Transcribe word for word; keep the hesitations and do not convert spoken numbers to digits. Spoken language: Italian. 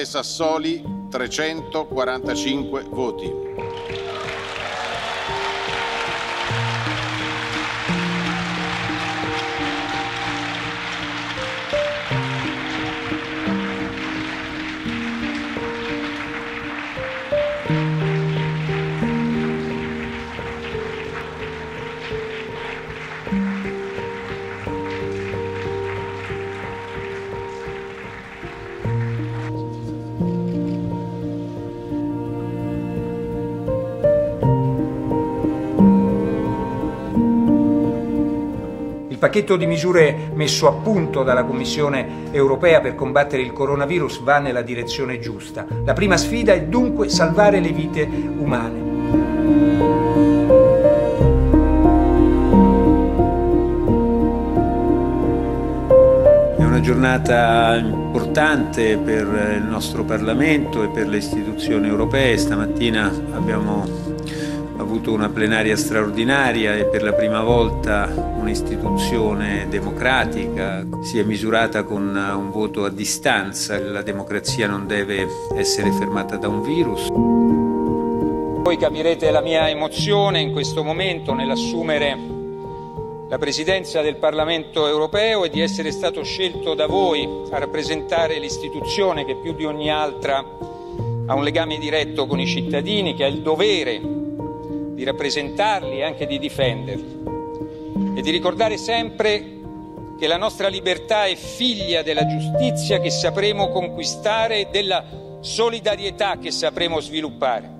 Sassoli trecentoquarantacinque voti. Il pacchetto di misure messo a punto dalla Commissione europea per combattere il coronavirus va nella direzione giusta. La prima sfida è dunque salvare le vite umane. È una giornata importante per il nostro Parlamento e per le istituzioni europee. Stamattina abbiamo avuto una plenaria straordinaria e per la prima volta un'istituzione democratica si è misurata con un voto a distanza. La democrazia non deve essere fermata da un virus. Voi capirete la mia emozione in questo momento nell'assumere la presidenza del Parlamento europeo e di essere stato scelto da voi a rappresentare l'istituzione che più di ogni altra ha un legame diretto con i cittadini, che ha il dovere di rappresentarli e anche di difenderli, e di ricordare sempre che la nostra libertà è figlia della giustizia che sapremo conquistare e della solidarietà che sapremo sviluppare.